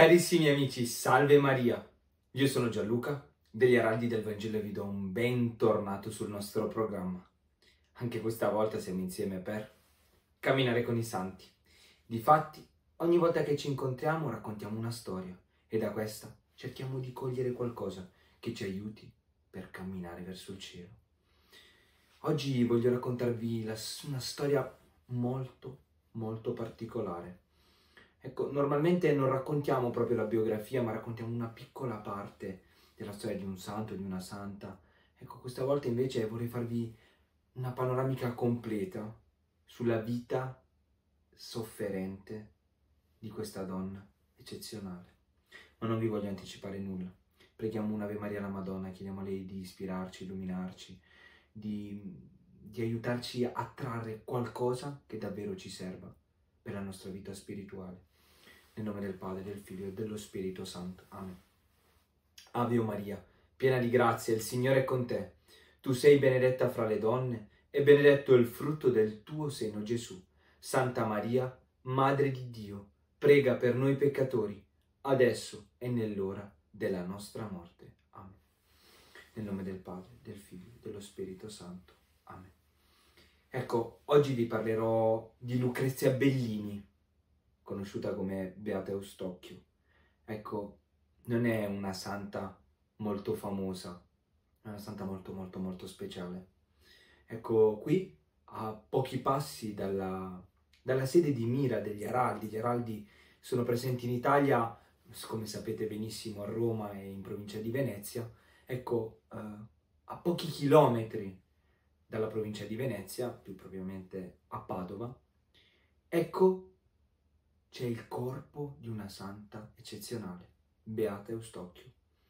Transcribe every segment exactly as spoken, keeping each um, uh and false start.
Carissimi amici, salve Maria! Io sono Gianluca, degli Araldi del Vangelo, e vi do un bentornato sul nostro programma. Anche questa volta siamo insieme per camminare con i santi. Difatti, ogni volta che ci incontriamo raccontiamo una storia e da questa cerchiamo di cogliere qualcosa che ci aiuti per camminare verso il cielo. Oggi voglio raccontarvi la, una storia molto, molto particolare. Ecco, normalmente non raccontiamo proprio la biografia, ma raccontiamo una piccola parte della storia di un santo, di una santa. Ecco, questa volta invece vorrei farvi una panoramica completa sulla vita sofferente di questa donna eccezionale. Ma non vi voglio anticipare nulla. Preghiamo un'Ave Maria alla Madonna, chiediamo a lei di ispirarci, illuminarci, di, di aiutarci a trarre qualcosa che davvero ci serva per la nostra vita spirituale. Nel nome del Padre, del Figlio e dello Spirito Santo. Amen. Ave Maria, piena di grazia, il Signore è con te. Tu sei benedetta fra le donne e benedetto è il frutto del tuo seno, Gesù. Santa Maria, Madre di Dio, prega per noi peccatori, adesso e nell'ora della nostra morte. Amen. Nel nome del Padre, del Figlio e dello Spirito Santo. Amen. Ecco, oggi vi parlerò di Lucrezia Bellini, conosciuta come Beata Eustocchio. Ecco, non è una santa molto famosa, è una santa molto molto molto speciale. Ecco, qui a pochi passi dalla, dalla sede di Mira degli Araldi. Gli Araldi sono presenti in Italia, come sapete benissimo, a Roma e in provincia di Venezia. Ecco, eh, a pochi chilometri dalla provincia di Venezia, più propriamente a Padova, ecco c'è il corpo di una santa eccezionale, Beata Eustocchio.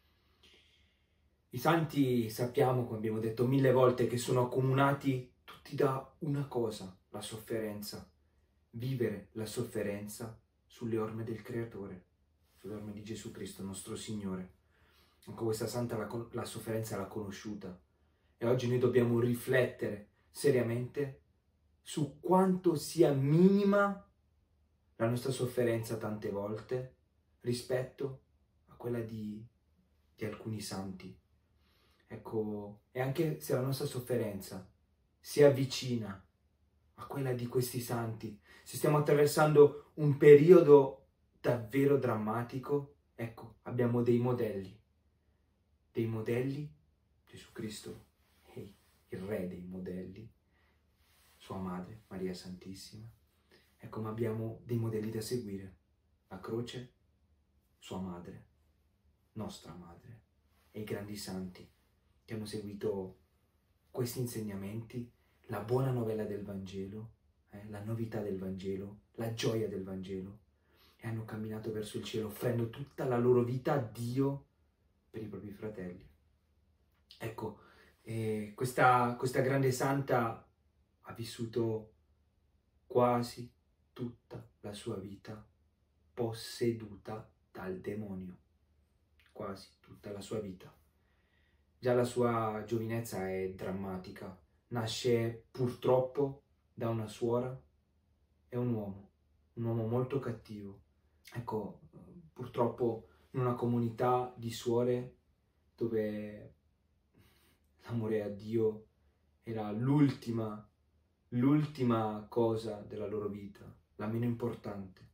I santi sappiamo, come abbiamo detto mille volte, che sono accomunati tutti da una cosa, la sofferenza. Vivere la sofferenza sulle orme del Creatore, sulle orme di Gesù Cristo, nostro Signore. Anche questa santa la, la sofferenza l'ha conosciuta e oggi noi dobbiamo riflettere seriamente su quanto sia minima la nostra sofferenza tante volte rispetto a quella di, di alcuni santi. Ecco, e anche se la nostra sofferenza si avvicina a quella di questi santi, se stiamo attraversando un periodo davvero drammatico, ecco, abbiamo dei modelli, dei modelli, Gesù Cristo, hey, il re dei modelli, sua madre, Maria Santissima. Ecco, ma abbiamo dei modelli da seguire. La croce, sua madre, nostra madre, e i grandi santi che hanno seguito questi insegnamenti, la buona novella del Vangelo, eh, la novità del Vangelo, la gioia del Vangelo, e hanno camminato verso il cielo, offrendo tutta la loro vita a Dio per i propri fratelli. Ecco, eh, questa, questa grande santa ha vissuto quasi tutta la sua vita posseduta dal demonio, quasi tutta la sua vita. Già la sua giovinezza è drammatica, nasce purtroppo da una suora e un uomo, un uomo molto cattivo. Ecco, purtroppo in una comunità di suore dove l'amore a Dio era l'ultima, l'ultima cosa della loro vita, la meno importante.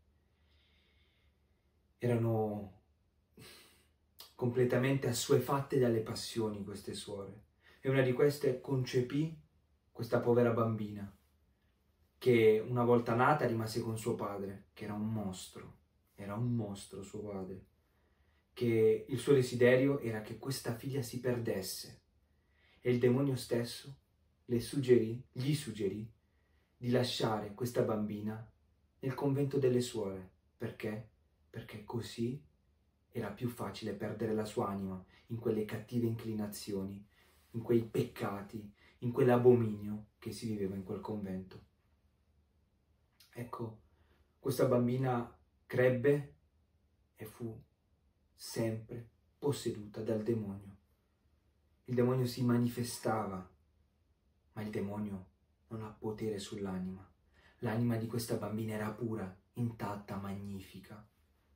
Erano completamente assuefatte dalle passioni queste suore, e una di queste concepì questa povera bambina che una volta nata rimase con suo padre, che era un mostro, era un mostro suo padre, che il suo desiderio era che questa figlia si perdesse, e il demonio stesso le suggerì, gli suggerì di lasciare questa bambina nel convento delle suore. Perché? Perché così era più facile perdere la sua anima in quelle cattive inclinazioni, in quei peccati, in quell'abominio che si viveva in quel convento. Ecco, questa bambina crebbe e fu sempre posseduta dal demonio. Il demonio si manifestava, ma il demonio non ha potere sull'anima. L'anima di questa bambina era pura, intatta, magnifica.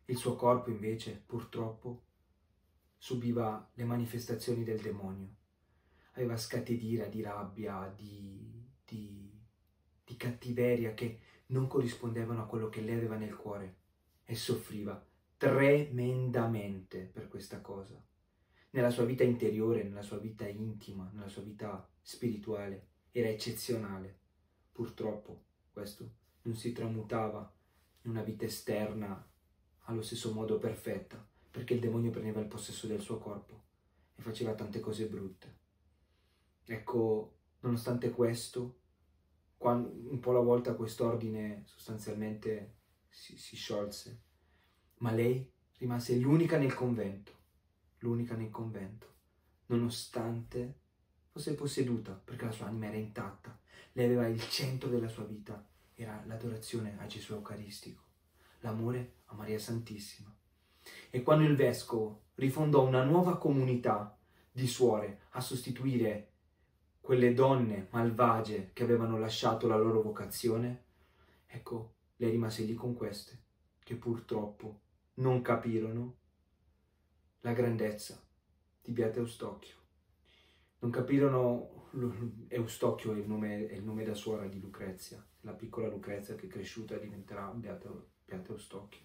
Il suo corpo invece, purtroppo, subiva le manifestazioni del demonio. Aveva scatti di ira, di rabbia, di, di, di cattiveria che non corrispondevano a quello che lei aveva nel cuore e soffriva tremendamente per questa cosa. Nella sua vita interiore, nella sua vita intima, nella sua vita spirituale era eccezionale. Purtroppo questo non si tramutava in una vita esterna allo stesso modo perfetta, perché il demonio prendeva il possesso del suo corpo e faceva tante cose brutte. Ecco, nonostante questo, quando, un po' alla volta quest'ordine sostanzialmente si, si sciolse, ma lei rimase l'unica nel convento, l'unica nel convento, nonostante fosse posseduta, perché la sua anima era intatta. Lei aveva il centro della sua vita, era l'adorazione a Gesù Eucaristico, l'amore a Maria Santissima. E quando il vescovo rifondò una nuova comunità di suore a sostituire quelle donne malvagie che avevano lasciato la loro vocazione, ecco, lei rimase lì con queste, che purtroppo non capirono la grandezza di Beata Eustachio. Non capirono, Eustachio è il nome, è il nome da suora di Lucrezia, la piccola Lucrezia che cresciuta diventerà Beata, Beata Eustachio.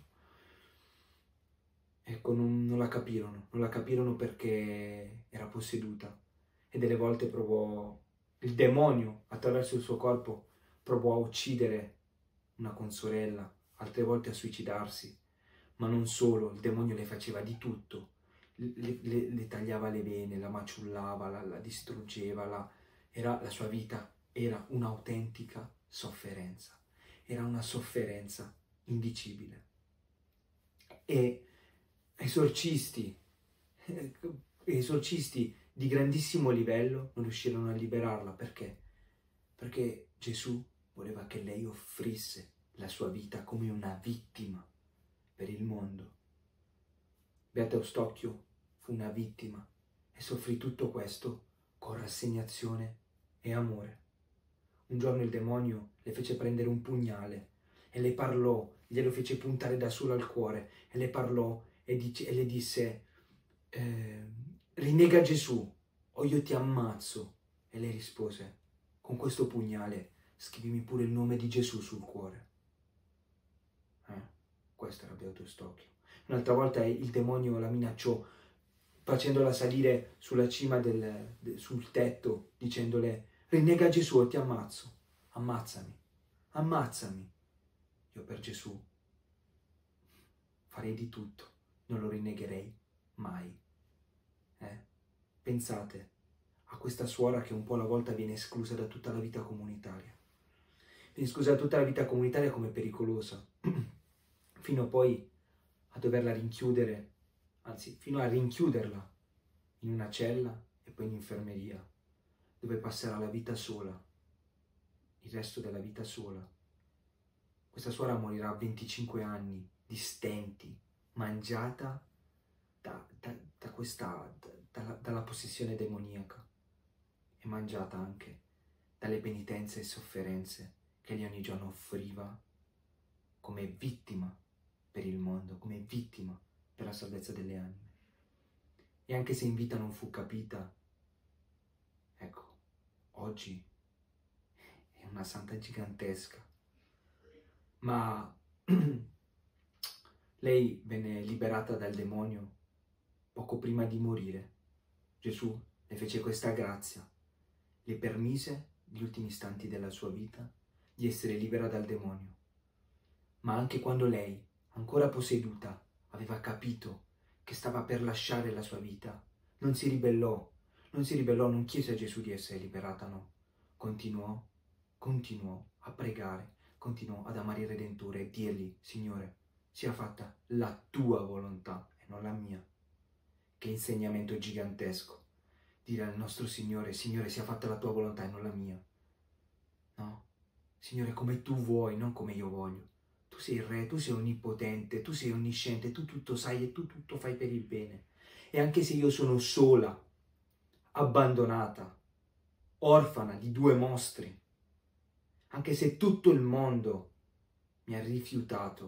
Ecco, non, non la capirono, non la capirono perché era posseduta e delle volte provò, il demonio attraverso il suo corpo provò a uccidere una consorella, altre volte a suicidarsi, ma non solo, il demonio le faceva di tutto, le, le, le tagliava le vene, la maciullava, la, la distruggeva, la, era, la sua vita era un'autentica sofferenza, era una sofferenza indicibile. E esorcisti, esorcisti di grandissimo livello non riuscirono a liberarla. Perché? Perché Gesù voleva che lei offrisse la sua vita come una vittima per il mondo. Beata Eustachio fu una vittima e soffrì tutto questo con rassegnazione e amore. Un giorno il demonio le fece prendere un pugnale e le parlò, glielo fece puntare da solo al cuore e le parlò e, dice, e le disse eh, rinnega Gesù o io ti ammazzo. E lei rispose, con questo pugnale scrivimi pure il nome di Gesù sul cuore. Eh? Questo era Beata Eustachio. Un'altra volta il demonio la minacciò facendola salire sulla cima del, de, sul tetto, dicendole rinnega Gesù o ti ammazzo. Ammazzami, ammazzami. Io per Gesù farei di tutto, non lo rinnegherei mai. Eh? Pensate a questa suora che un po' alla volta viene esclusa da tutta la vita comunitaria. Viene esclusa da tutta la vita comunitaria come pericolosa, fino poi a doverla rinchiudere, anzi, fino a rinchiuderla in una cella e poi in infermeria, dove passerà la vita sola, il resto della vita sola. Questa suora morirà a venticinque anni di stenti, mangiata da, da, da questa, da, dalla, dalla possessione demoniaca e mangiata anche dalle penitenze e sofferenze che lei ogni giorno offriva come vittima per il mondo, come vittima per la salvezza delle anime. E anche se in vita non fu capita, ecco, oggi è una santa gigantesca. Ma lei venne liberata dal demonio poco prima di morire. Gesù le fece questa grazia, le permise, negli ultimi istanti della sua vita, di essere libera dal demonio. Ma anche quando lei, ancora posseduta, aveva capito che stava per lasciare la sua vita, non si ribellò, non si ribellò, non chiese a Gesù di essere liberata, no. Continuò, continuò a pregare, continuò ad amare il Redentore e dirgli, Signore, sia fatta la tua volontà e non la mia. Che insegnamento gigantesco, dire al nostro Signore, Signore, sia fatta la tua volontà e non la mia. No, Signore, come tu vuoi, non come io voglio. Tu sei il Re, tu sei onnipotente, tu sei onnisciente, tu tutto sai e tu tutto fai per il bene. E anche se io sono sola, abbandonata, orfana di due mostri, anche se tutto il mondo mi ha rifiutato,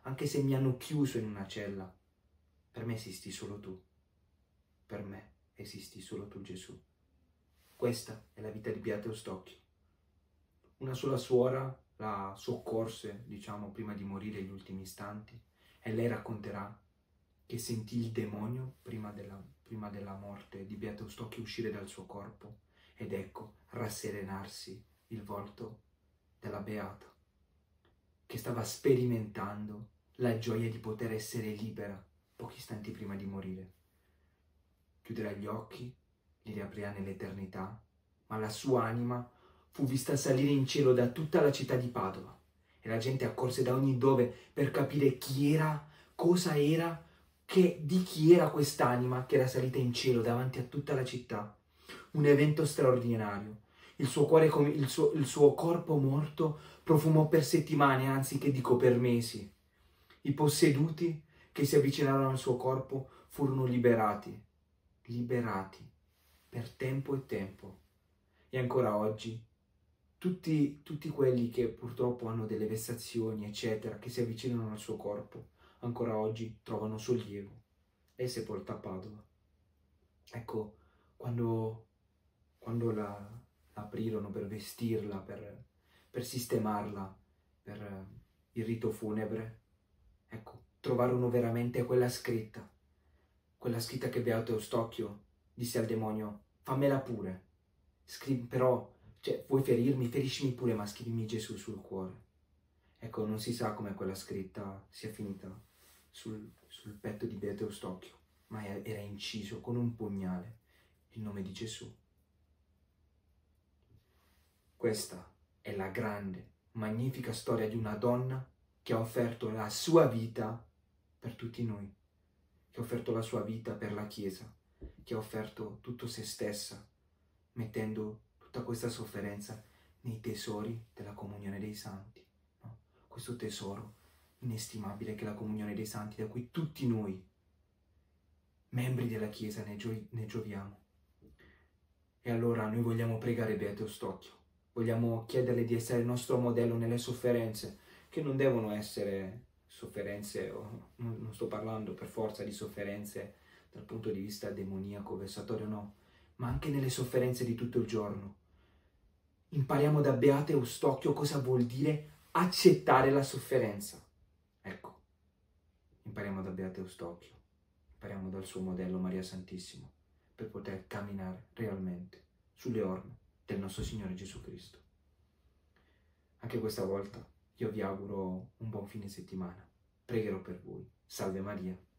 anche se mi hanno chiuso in una cella, per me esisti solo tu. Per me esisti solo tu, Gesù. Questa è la vita di Beato Eustachio. Una sola suora la soccorse, diciamo, prima di morire gli ultimi istanti, e lei racconterà che sentì il demonio prima della, prima della morte di Beato Eustachio uscire dal suo corpo ed ecco rasserenarsi il volto della Beata, che stava sperimentando la gioia di poter essere libera pochi istanti prima di morire. Chiuderà gli occhi, li riaprirà nell'eternità, ma la sua anima fu vista salire in cielo da tutta la città di Padova e la gente accorse da ogni dove per capire chi era, cosa era, che, di chi era quest'anima che era salita in cielo davanti a tutta la città. Un evento straordinario. Il suo, cuore, il suo, il suo corpo morto profumò per settimane, anzi che dico per mesi. I posseduti che si avvicinarono al suo corpo furono liberati, liberati per tempo e tempo. E ancora oggi tutti, tutti quelli che purtroppo hanno delle vessazioni, eccetera, che si avvicinano al suo corpo, ancora oggi trovano sollievo. È sepolta a Padova. Ecco, quando, quando la, la aprirono per vestirla, per, per sistemarla, per eh, il rito funebre, ecco, trovarono veramente quella scritta, quella scritta che Beato Eustachio disse al demonio: fammela pure, scrivi, però, cioè, vuoi ferirmi, feriscimi pure, ma scrivimi Gesù sul cuore. Ecco, non si sa come quella scritta sia finita sul, sul petto di Beato Eustachio, ma era inciso con un pugnale il nome di Gesù. Questa è la grande, magnifica storia di una donna che ha offerto la sua vita per tutti noi, che ha offerto la sua vita per la Chiesa, che ha offerto tutto se stessa, mettendo tutta questa sofferenza nei tesori della comunione dei santi, no? Questo tesoro inestimabile che è la comunione dei santi, da cui tutti noi, membri della Chiesa, ne, gio ne gioviamo. E allora noi vogliamo pregare Beato Eustachio, vogliamo chiederle di essere il nostro modello nelle sofferenze, che non devono essere sofferenze, oh, non, non sto parlando per forza di sofferenze dal punto di vista demoniaco, vessatorio, no, ma anche nelle sofferenze di tutto il giorno. Impariamo da Beato Eustachio cosa vuol dire accettare la sofferenza. Ecco, impariamo da Beato Eustachio, impariamo dal suo modello Maria Santissima, per poter camminare realmente sulle orme del nostro Signore Gesù Cristo. Anche questa volta io vi auguro un buon fine settimana. Pregherò per voi. Salve Maria.